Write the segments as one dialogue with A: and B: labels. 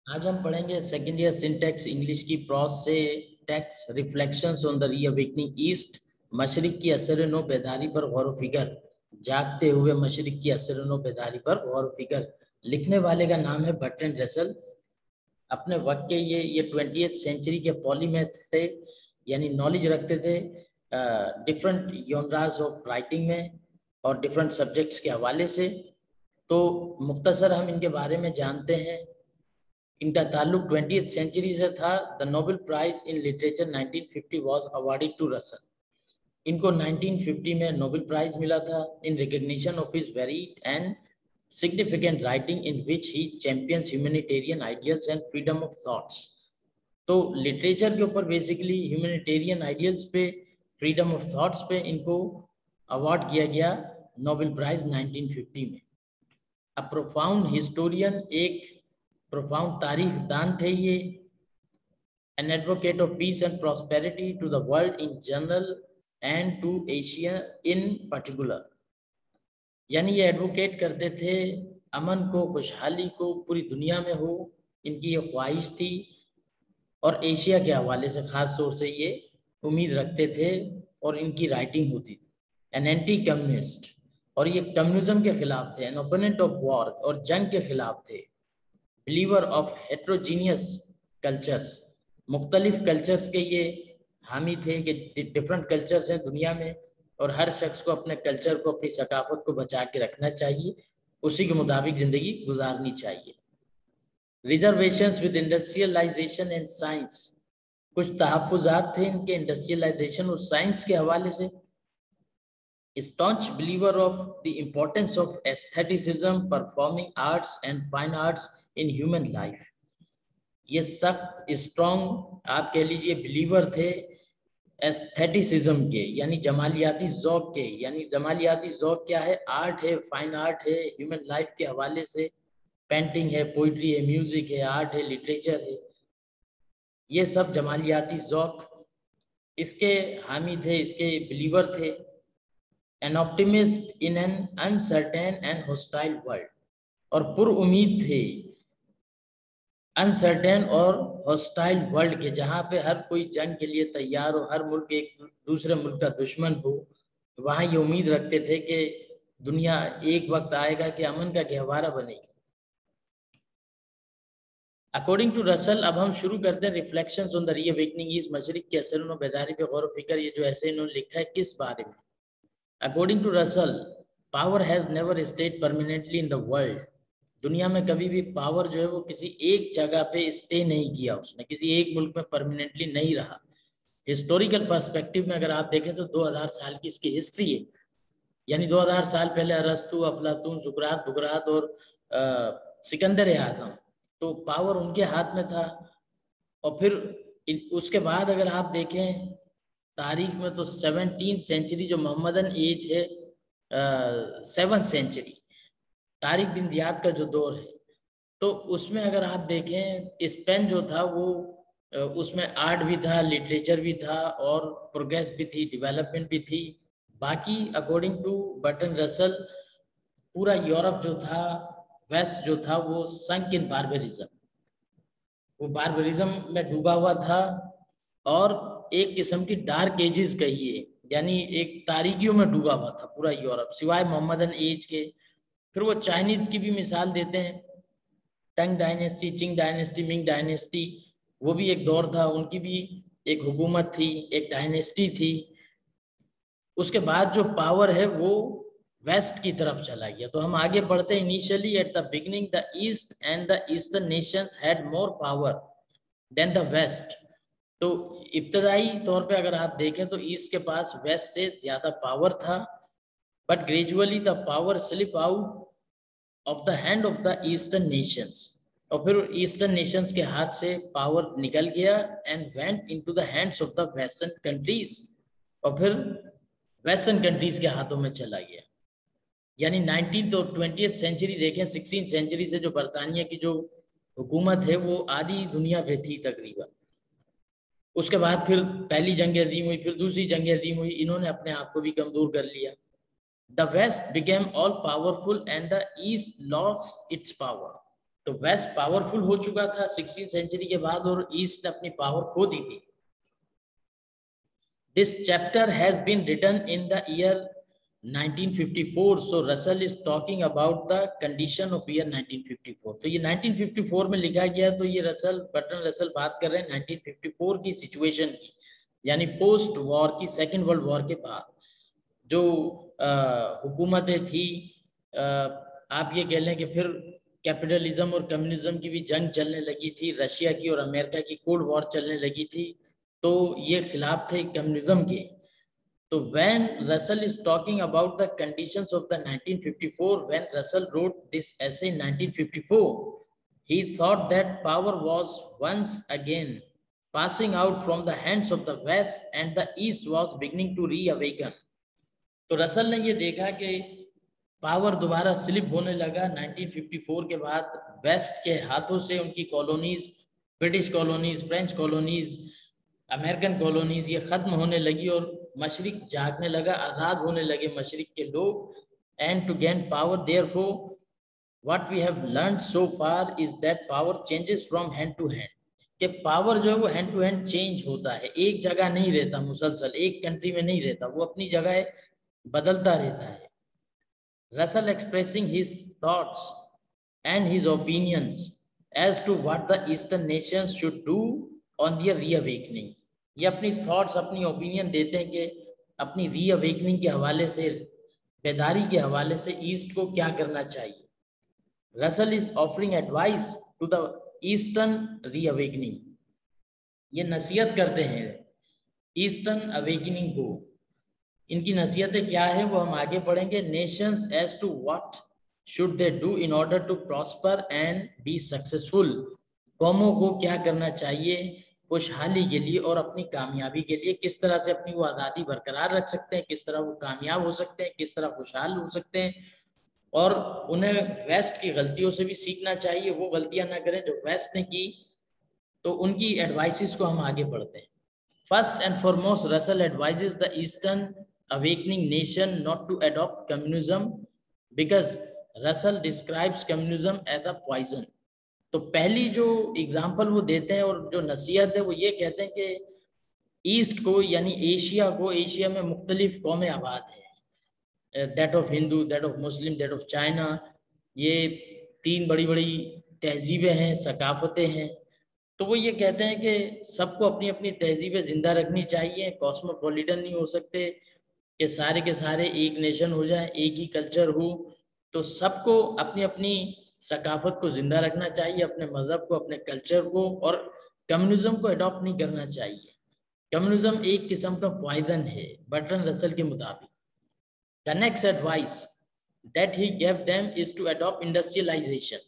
A: आज हम पढ़ेंगे सेकेंड ईयर सिंटैक्स इंग्लिश की प्रॉस से text reflections on the reawakening east, मशरिक की असर नो बेदारी पर गौर व फिकर, जागते हुए मशरिक की असर नो बेदारी पर गौर व फिकर। लिखने वाले का नाम है बर्ट्रैंड रसल। अपने वक्त के ये 20th सेंचुरी के पॉलीमैथ थे, यानी नॉलेज रखते थे डिफरेंट जॉनरास ऑफ राइटिंग में और डिफरेंट सब्जेक्ट्स के हवाले से। तो मुख्तसर हम इनके बारे में जानते हैं। इनका ताल्लुक 20th सेंचुरी से था। The Nobel prize in literature 1950 was awarded to Russell. इनको 1950 में नोबेल प्राइज मिला था in recognition of his varied and significant writing in which he champions humanitarian ideals and freedom of thoughts। तो literature के ऊपर basically humanitarian ideals पे, freedom of thoughts पे इनको अवार्ड किया गया नोबेल प्राइज 1950 में। अ प्रोफाउंड हिस्टोरियन, एक प्रोफाउंड तारीख दान थे ये। An advocate of peace and prosperity to the world in general and to Asia in particular, यानी ये एडवोकेट करते थे अमन को, खुशहाली को पूरी दुनिया में हो, इनकी ये ख्वाहिश थी। और एशिया के हवाले से ख़ास तौर से ये उम्मीद रखते थे और इनकी राइटिंग होती थी। एन एंटी कम्युनिस्ट, और ये कम्युनिज्म के खिलाफ थे। एन ओपोनेंट ऑफ वॉर, और जंग के खिलाफ थे। बिलीवर ऑफ हेट्रोजीनियस कल्चर्स, मुख्तलिफ कल्चर्स के ये हामी थे कि डिफरेंट कल्चर्स हैं दुनिया में और हर शख्स को अपने कल्चर को, अपनी सकाफत को बचा के रखना चाहिए, उसी के मुताबिक ज़िंदगी गुजारनी चाहिए। Reservations with industrialization and science, कुछ तहफ़्फ़ुज़ात थे इनके इंडस्ट्रियलाइजेशन और साइंस के हवाले से। staunch believer of the importance of aestheticism, performing arts and fine arts in human life। ये सख्त स्ट्रॉन्ग आप कह लीजिए बिलीवर थे एस्थेटिसिज्म के, यानी जमालियाती ज़ौक़ के। यानी जमालियाती ज़ौक़ क्या है? आर्ट है, फाइन आर्ट है, ह्यूमन लाइफ के हवाले से पेंटिंग है, पोइट्री है, म्यूज़िक है, आर्ट है, लिटरेचर है, ये सब जमालियाती ज़ौक़ इसके हामी थे, इसके बिलीवर थे। An optimist in an uncertain and hostile world, और पुरउम्मीद थे अनसर्टेन और हॉस्टाइल वर्ल्ड के, जहाँ पे हर कोई जंग के लिए तैयार हो, हर मुल्क एक दूसरे मुल्क का दुश्मन हो। वहाँ ये उम्मीद रखते थे कि दुनिया एक वक्त आएगा कि अमन का गहवारा बनेगी। अकॉर्डिंग टू रसल, अब हम शुरू करते हैं reflections on the reawakening east, मशरिक के असर व बेदारी पे गौर व फिक्र। ये जो ऐसे इन्होंने लिखा है किस बारे में? According to Russell, power has never stayed permanently in the world. दुनिया में कभी भी पावर जो है वो किसी एक जगह पे स्टे नहीं किया, उसने किसी एक मुल्क में परमानेंटली नहीं रहा। हिस्टोरिकल पर्सपेक्टिव में अगर आप देखें तो 2000 साल की इसकी हिस्ट्री है, यानी 2000 साल पहले अरस्तु, अफलातून, सुकरात, बुकरात और सिकंदर आज़म, तो पावर उनके हाथ में था। और फिर उसके बाद अगर आप देखें तारीख में तो 17th सेंचुरी जो मोहम्मदन एज है, 7th सेंचुरी तारिक बिन ज़ियाद का जो दौर है, तो उसमें अगर आप देखें स्पेन जो था वो उसमें आर्ट भी था, लिटरेचर भी था और प्रोग्रेस भी थी, डेवलपमेंट भी थी। बाकी अकॉर्डिंग टू बर्ट्रैंड रसल पूरा यूरोप जो था, वेस्ट जो था, वो संक इन बार्बरिज्म, वो बार्बरिज्म में डूबा हुआ था और एक किस्म की डार्क एजेस कहिए, यानी एक तारीकियों में डूबा हुआ था पूरा यूरोप, सिवाय मोहम्मदन एज के। फिर वो चाइनीज की भी मिसाल देते हैं, Tang dynasty, Qing dynasty, Ming dynasty, वो भी एक दौर था, उनकी भी एक हुकूमत थी, एक डायनेस्टी थी। उसके बाद जो पावर है वो वेस्ट की तरफ चला गया। तो हम आगे बढ़ते हैं। Initially at the beginning the East and the eastern nations had more power than the West. तो इब्तदाई तौर पे अगर आप देखें तो ईस्ट के पास वेस्ट से ज्यादा पावर था, but gradually the power slip out of the hand of the eastern nations, और फिर ईस्टर्न नेशंस के हाथ से पावर निकल गया and went into the hands of the western countries, और फिर वेस्टर्न कंट्रीज के हाथों में चला गया। यानी 19th और 20th सेंचुरी देखें, 16th सेंचुरी से जो बरतानिया की जो हुकूमत है वो आधी दुनिया पे थी तकरीबन। उसके बाद फिर पहली जंग अजीम हुई, फिर दूसरी जंग अजीम हुई, इन्होंने अपने आप को भी कमजोर कर लिया। The West became all powerful and the East lost its power। तो वेस्ट पावरफुल हो चुका था 16वीं सेंचुरी के बाद और ईस्ट ने अपनी पावर खो दी थी. This chapter has been written in the year 1954. So Russell is talking about the condition of year 1954. तो ये 1954 में लिखा गया. तो ये बर्ट्रैंड रसल बात कर रहे हैं 1954 की सिचुएशन की, यानी पोस्ट वॉर की, सेकेंड वर्ल्ड वॉर के बाद जो हुकूमतें थी. आप ये कह लें कि फिर कैपिटलिज्म और कम्युनिज्म की भी जंग चलने लगी थी. रशिया की और अमेरिका की कोल्ड वॉर चलने लगी थी. तो ये खिलाफ थे कम्युनिज्म के. तो when Russell is talking about the conditions of the 1954, when Russell wrote this essay in 1954, he thought that power was once again passing out from the hands of the West and the East was beginning to reawaken. तो Russell ने ये देखा कि power दोबारा slip होने लगा 1954 के बाद. वेस्ट के हाथों से उनकी colonies, British colonies, French colonies, American colonies ये खत्म होने लगी और मशरिक जागने लगा, आज़ाद होने लगे मशरिक के लोग. And to gain power therefore what we have learned so far is that power changes from hand to hand. कि पावर जो है वो हैंड टू हैंड चेंज होता है, एक जगह नहीं रहता मुसलसल, एक कंट्री में नहीं रहता, वो अपनी जगह बदलता रहता है. Russell expressing his thoughts and his opinions as to what the Eastern nations should do on their reawakening. ये अपनी थॉट्स, अपनी ओपिनियन देते हैं कि अपनी रीअवेकनिंग के हवाले से, बेदारी के हवाले से ईस्ट को क्या करना चाहिए. Russell is offering advice to the eastern reawakening. ये नसीहत करते हैं ईस्टर्न अवेकनिंग को. इनकी नसीहतें क्या है वो हम आगे पढ़ेंगे. Nations as to what should they do in order to prosper and be successful. कौमों को क्या करना चाहिए खुशहाली के लिए और अपनी कामयाबी के लिए, किस तरह से अपनी वो आज़ादी बरकरार रख सकते हैं, किस तरह वो कामयाब हो सकते हैं, किस तरह खुशहाल हो सकते हैं. और उन्हें वेस्ट की गलतियों से भी सीखना चाहिए, वो गलतियां ना करें जो वेस्ट ने की. तो उनकी एडवाइसेस को हम आगे पढ़ते हैं. First and foremost Russell advises the eastern awakening nation not to adopt communism because Russell describes communism as a poison. तो पहली जो एग्जाम्पल वो देते हैं और जो नसीहत है वो ये कहते हैं कि ईस्ट को यानी एशिया को, एशिया में मुख्तलिफ कौमें आबाद है, that of Hindu, that of Muslim, that of China. ये तीन बड़ी बड़ी तहजीबें हैं, सकाफतें हैं. तो वो ये कहते हैं कि सबको अपनी अपनी तहजीबें जिंदा रखनी चाहिए, कॉस्मोपॉलिटन नहीं हो सकते कि सारे के सारे एक नेशन हो जाए, एक ही कल्चर हो. तो सबको अपनी अपनी सकाफत को जिंदा रखना चाहिए, अपने मजहब को, अपने कल्चर को, और कम्युनिज्म को अडॉप्ट नहीं करना चाहिए. कम्युनिज्म एक किस्म का पॉइजन है बर्ट्रैंड रसल के मुताबिक. The next advice that he gave them is to adopt industrialization.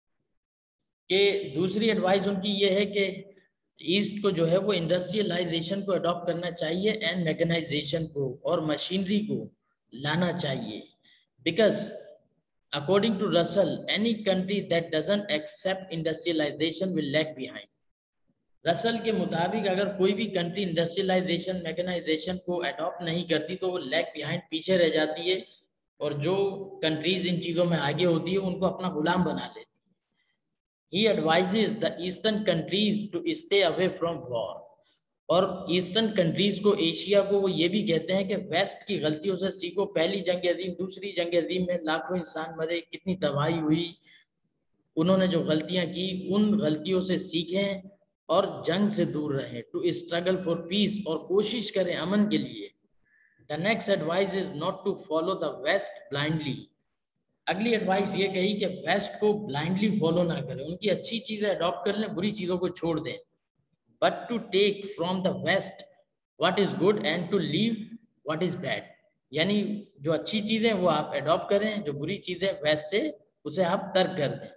A: के दूसरी एडवाइस उनकी ये है कि ईस्ट को जो है वो इंडस्ट्रियलाइजेशन को अडॉप्ट करना चाहिए एंड मैकेनाइजेशन को और मशीनरी को लाना चाहिए. Because according to Russell any country that doesn't accept industrialization will lag behind. Russell के मुताबिक अगर कोई भी कंट्री इंडस्ट्रियलाइजेशन, मैकेनाइजेशन को अडॉप्ट नहीं करती तो वो लैग बिहाइंड, पीछे रह जाती है. और जो कंट्रीज इन चीज़ों में आगे होती है उनको अपना गुलाम बना लेती है. He advises the eastern countries to stay away from war. और ईस्टर्न कंट्रीज को, एशिया को, वो ये भी कहते हैं कि वेस्ट की गलतियों से सीखो. पहली जंग अजीम, दूसरी जंग अजीम में लाखों इंसान मरे, कितनी तबाही हुई. उन्होंने जो गलतियां की उन गलतियों से सीखें और जंग से दूर रहें. टू स्ट्रगल फॉर पीस, और कोशिश करें अमन के लिए. The next advice is not to follow the West blindly. अगली एडवाइस ये कही कि वेस्ट को ब्लाइंडली फॉलो ना करें, उनकी अच्छी चीजें अडॉप्ट कर लें, बुरी चीजों को छोड़ दें. But to take from the West what is good and to leave what is bad. यानी जो अच्छी चीजें वो आप अडॉप्ट करें, जो बुरी चीजें वेस्ट से उसे आप तर्क कर दें.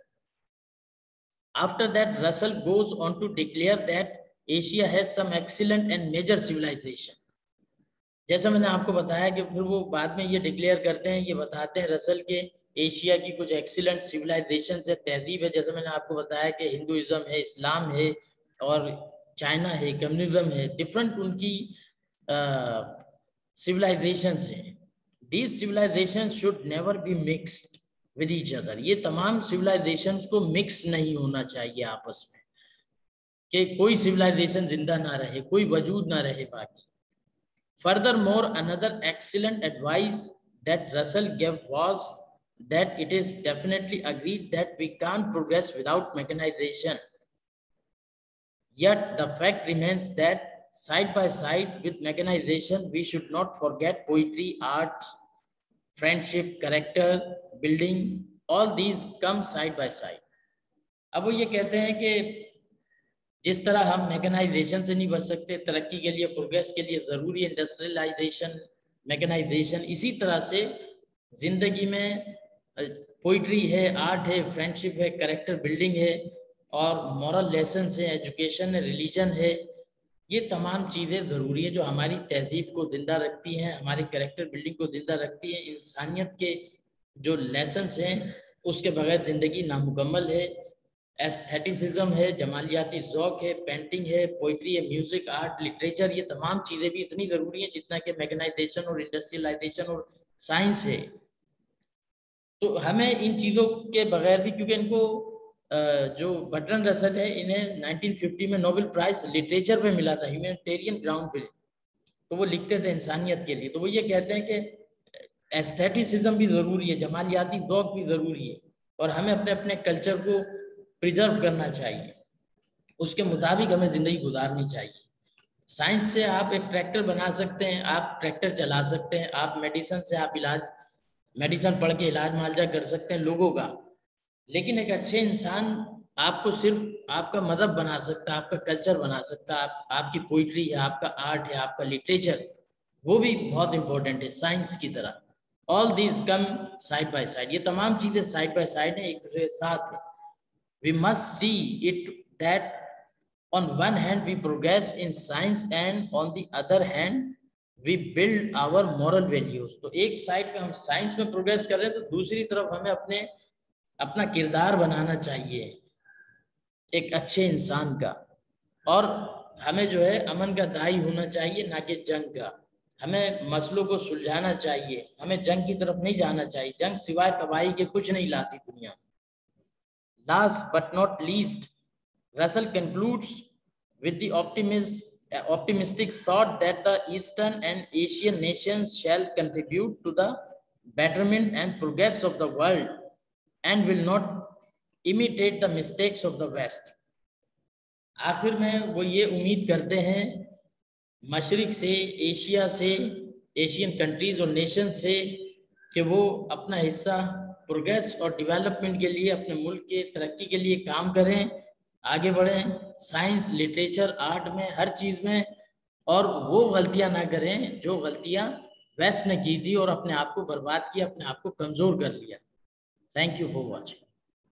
A: After that Russell goes on to declare that Asia has some excellent and major civilization. जैसा मैंने आपको बताया कि फिर वो बाद में ये डिक्लेयर करते हैं, ये बताते हैं रसल के एशिया की कुछ एक्सीलेंट सिविलाइजेशन से, तहजीब है. जैसे मैंने आपको बताया कि हिंदुइज्म है, इस्लाम है और चाइना है, कम्युनिज्म है, डिफरेंट उनकी सिविलाइजेशंस हैं. These civilization should never be mixed. With each other. ये तमाम सिविलाइजेशंस को मिक्स नहीं होना चाहिए आपस में, कि कोई सिविलाइजेशन जिंदा ना रहे, कोई वजूद ना रहे बाकी। Furthermore, another excellent advice that Russell gave was that it is definitely agreed that we can't progress without mechanization. Yet the fact remains that side by side with mechanization, we should not forget poetry, arts, friendship, character building, all these come side by side. अब वो ये कहते हैं कि जिस तरह हम mechanisation से नहीं बच सकते, तरक्की के लिए, प्रोग्रेस के लिए ज़रूरी है इंडस्ट्रियलाइजेशन, मैकेनाइजेशन, इसी तरह से ज़िंदगी में पोइट्री है, आर्ट है, फ्रेंडशिप है, कैरेक्टर बिल्डिंग है और मॉरल लेसन्स है, एजुकेशन है, रिलीजन है। ये तमाम चीज़ें ज़रूरी है जो हमारी तहजीब को ज़िंदा रखती हैं, हमारी कैरेक्टर बिल्डिंग को ज़िंदा रखती हैं। इंसानियत के जो लेसन्स हैं उसके बगैर ज़िंदगी नामुकम्मल है। एस्थेटिसिज्म है, जमालियाती ज़ौक़ है, पेंटिंग है, पोइट्री है, म्यूज़िक, आर्ट, लिटरेचर, ये तमाम चीज़ें भी इतनी ज़रूरी हैं जितना कि मैकेनाइजेशन और इंडस्ट्रियलाइजेशन और साइंस है। तो हमें इन चीज़ों के बगैर भी, क्योंकि इनको जो बर्ट्रैंड रसल है, इन्हें 1950 में नोबेल प्राइज़ लिटरेचर पे मिला था, ह्यूमैनिटेरियन ग्राउंड पे। तो वो लिखते थे इंसानियत के लिए। तो वो ये कहते हैं कि एस्थेटिसिज्म भी ज़रूरी है, जमालियाती ज़ौक़ भी ज़रूरी है और हमें अपने अपने कल्चर को प्रिजर्व करना चाहिए, उसके मुताबिक हमें ज़िंदगी गुजारनी चाहिए। साइंस से आप एक ट्रैक्टर बना सकते हैं, आप ट्रैक्टर चला सकते हैं, आप मेडिसिन से आप मेडिसिन पढ़ के इलाज मुआवजा कर सकते हैं लोगों का, लेकिन एक अच्छे इंसान आपको सिर्फ आपका मज़हब बना सकता है, आपका कल्चर बना सकता है, आपकी पोइट्री है, आपका आर्ट है, आपका लिटरेचर, वो भी बहुत इंपॉर्टेंट है साइंस की तरह। All these come side by side, ये तमाम चीज़ें साइड बाय साइड हैं, एक दूसरे के साथ है। We must see it that on one hand we progress in science and on the other hand we build our moral values। तो एक साइड पे हम साइंस में प्रोग्रेस कर रहे हैं, तो दूसरी तरफ हमें अपना किरदार बनाना चाहिए एक अच्छे इंसान का, और हमें जो है अमन का दाई होना चाहिए, ना कि जंग का। हमें मसलों को सुलझाना चाहिए, हमें जंग की तरफ नहीं जाना चाहिए। जंग सिवाय तबाही के कुछ नहीं लाती दुनिया में। Last but not least, Russell concludes with the optimistic thought that the Eastern and Asian nations shall contribute to the betterment and progress of the world and will not imitate the mistakes of the West। आखिर में वो ये उम्मीद करते हैं मशरिक से, Asia से, Asian countries और नेशन से, कि वो अपना हिस्सा प्रोग्रेस और डेवलपमेंट के लिए, अपने मुल्क के तरक्की के लिए काम करें, आगे बढ़ें साइंस, लिटरेचर, आर्ट में, हर चीज़ में, और वो गलतियां ना करें जो गलतियां वेस्ट ने की थी और अपने आप को बर्बाद किया, अपने आप को कमज़ोर कर लिया। Thank you for watching.